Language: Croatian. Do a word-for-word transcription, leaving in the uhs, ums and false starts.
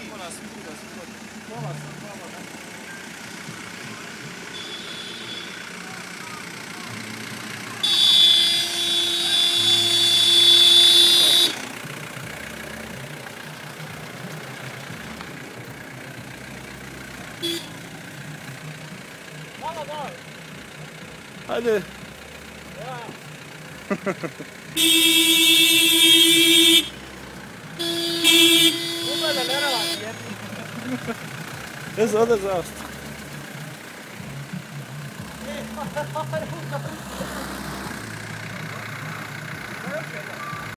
Mora se tu da se kod pola sam malo da... Malo daj! Hajde! Ja! Ugleda ne rava jedni. Ez održaš. E, pa, pa, pa, pa, pa, pa, pa, pa, pa, pa,